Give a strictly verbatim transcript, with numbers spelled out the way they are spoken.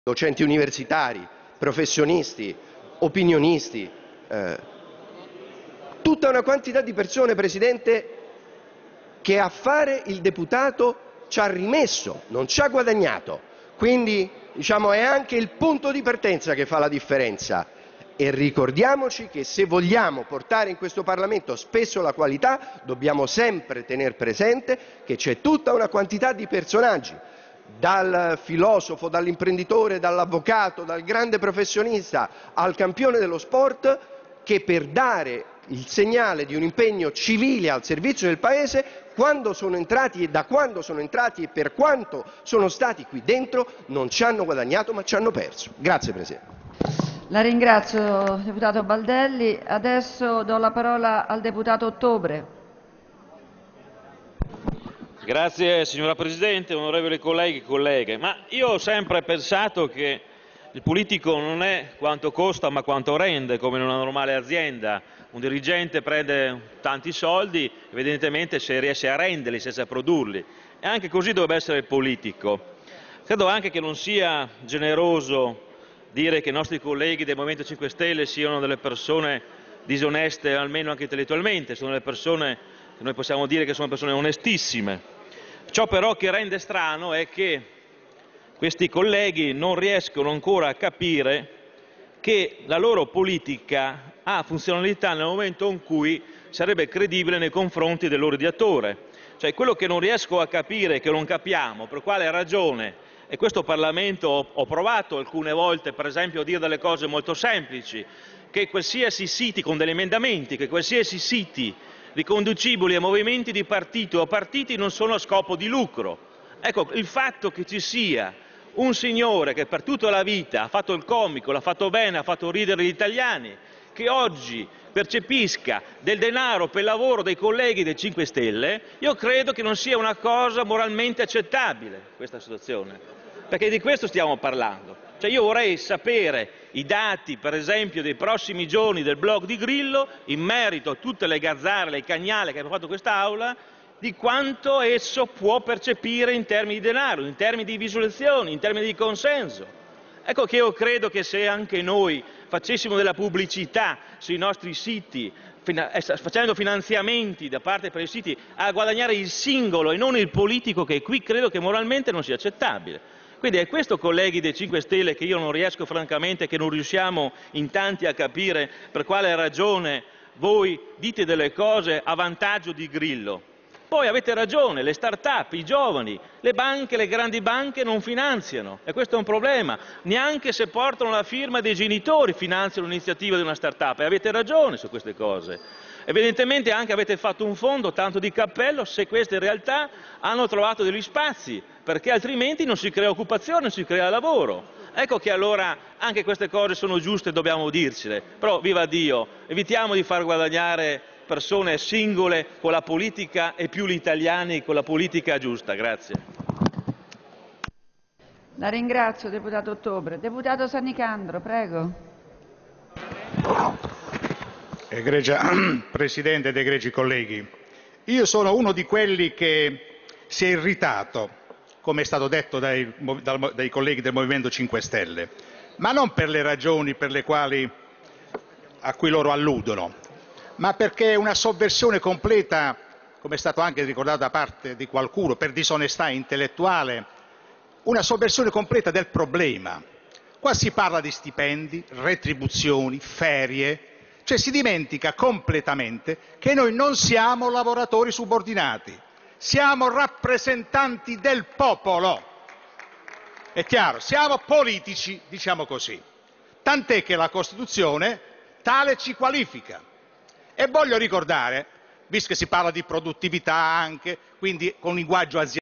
docenti universitari, professionisti, opinionisti, eh, tutta una quantità di persone, Presidente, che a fare il deputato ci ha rimesso, non ci ha guadagnato. Quindi diciamo, è anche il punto di partenza che fa la differenza. E ricordiamoci che se vogliamo portare in questo Parlamento spesso la qualità, dobbiamo sempre tenere presente che c'è tutta una quantità di personaggi, dal filosofo, dall'imprenditore, dall'avvocato, dal grande professionista al campione dello sport, che per dare il segnale di un impegno civile al servizio del Paese, quando sono entrati e da quando sono entrati e per quanto sono stati qui dentro, non ci hanno guadagnato ma ci hanno perso. Grazie Presidente. La ringrazio, deputato Baldelli. Adesso do la parola al deputato Ottobre. Grazie signora Presidente, onorevoli colleghi e colleghe. Ma io ho sempre pensato che il politico non è quanto costa ma quanto rende, come in una normale azienda. Un dirigente prende tanti soldi, evidentemente se riesce a renderli senza produrli. E anche così dovrebbe essere il politico. Credo anche che non sia generoso dire che i nostri colleghi del Movimento cinque Stelle siano delle persone disoneste, almeno anche intellettualmente, sono delle persone che noi possiamo dire che sono persone onestissime. Ciò però che rende strano è che questi colleghi non riescono ancora a capire che la loro politica ha funzionalità nel momento in cui sarebbe credibile nei confronti del loro ideatore. Cioè quello che non riesco a capire, che non capiamo, per quale ragione, e questo Parlamento ho provato alcune volte per esempio a dire delle cose molto semplici, che qualsiasi siti con degli emendamenti, che qualsiasi siti riconducibili a movimenti di partito o a partiti non sono a scopo di lucro. Ecco, il fatto che ci sia un signore che per tutta la vita ha fatto il comico, l'ha fatto bene, ha fatto ridere gli italiani, che oggi percepisca del denaro per il lavoro dei colleghi dei cinque Stelle, io credo che non sia una cosa moralmente accettabile questa situazione, perché di questo stiamo parlando. Cioè io vorrei sapere i dati, per esempio, dei prossimi giorni del blog di Grillo in merito a tutte le gazzarre, le cagnale che abbiamo fatto in quest'Aula, di quanto esso può percepire in termini di denaro, in termini di visualizzazioni, in termini di consenso. Ecco che io credo che se anche noi facessimo della pubblicità sui nostri siti, facendo finanziamenti da parte per i siti, a guadagnare il singolo e non il politico che è qui, credo che moralmente non sia accettabile. Quindi è questo, colleghi dei cinque Stelle, che io non riesco francamente, che non riusciamo in tanti a capire per quale ragione voi dite delle cose a vantaggio di Grillo. Poi avete ragione, le start-up, i giovani, le banche, le grandi banche non finanziano e questo è un problema, neanche se portano la firma dei genitori finanziano l'iniziativa di una start-up e avete ragione su queste cose. Evidentemente anche avete fatto un fondo, tanto di cappello, se queste realtà hanno trovato degli spazi, perché altrimenti non si crea occupazione, non si crea lavoro. Ecco che allora anche queste cose sono giuste e dobbiamo dircele, però viva Dio, evitiamo di far guadagnare persone singole con la politica e più gli italiani con la politica giusta. Grazie. La ringrazio, deputato Ottobre. Deputato Sannicandro, prego. Egregia Presidente ed egregi colleghi, io sono uno di quelli che si è irritato, come è stato detto dai, dai colleghi del Movimento cinque Stelle, ma non per le ragioni per le quali, a cui loro alludono, ma perché è una sovversione completa, come è stato anche ricordato da parte di qualcuno, per disonestà intellettuale, una sovversione completa del problema. Qua si parla di stipendi, retribuzioni, ferie, cioè si dimentica completamente che noi non siamo lavoratori subordinati, siamo rappresentanti del popolo. È chiaro, siamo politici, diciamo così. Tant'è che la Costituzione tale ci qualifica. E voglio ricordare, visto che si parla di produttività anche, quindi con linguaggio aziendale,